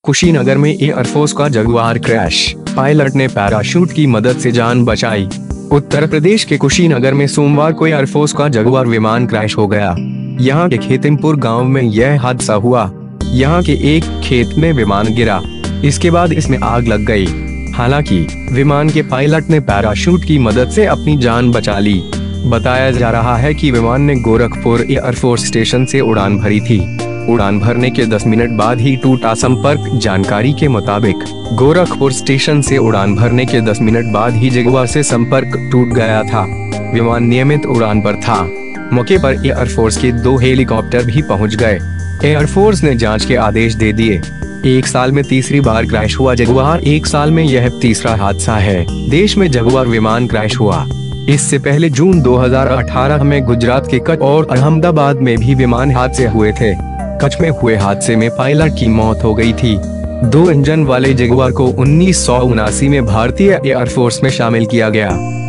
कुशीनगर में एयरफोर्स का Jaguar crash, pilot ने पैराशूट की मदद से जान बचाई। उत्तर प्रदेश के कुशीनगर में सोमवार को एयरफोर्स का जगुआर विमान क्रैश हो गया। यहां के खेतिमपुर गांव में यह हादसा हुआ। यहां के एक खेत में विमान गिरा, इसके बाद इसमें आग लग गई। हालांकि विमान के पायलट ने पैराशूट की मदद से अपनी जान बचा ली। बताया जा रहा है कि विमान ने गोरखपुर एयरफोर्स स्टेशन से उड़ान भरी थी। उड़ान भरने के 10 मिनट बाद ही टूटा संपर्क। जानकारी के मुताबिक गोरखपुर स्टेशन से उड़ान भरने के 10 मिनट बाद ही जगुआर से संपर्क टूट गया था। विमान नियमित उड़ान पर था। मौके पर एयरफोर्स के 2 हेलीकॉप्टर भी पहुंच गए। एयरफोर्स ने जांच के आदेश दे दिए। 1 साल में तीसरी बार क्रैश हुआ जगुआर। 1 साल में यह तीसरा हादसा है। देश में जगुआर विमान क्रैश हुआ। इससे पहले जून 2018 में गुजरात के कच्छ और अहमदाबाद में भी विमान हादसे हुए थे। कच्छ में हुए हादसे में पायलट की मौत हो गई थी। 2 इंजन वाले जगुआर को 1979 में भारतीय एयरफोर्स में शामिल किया गया।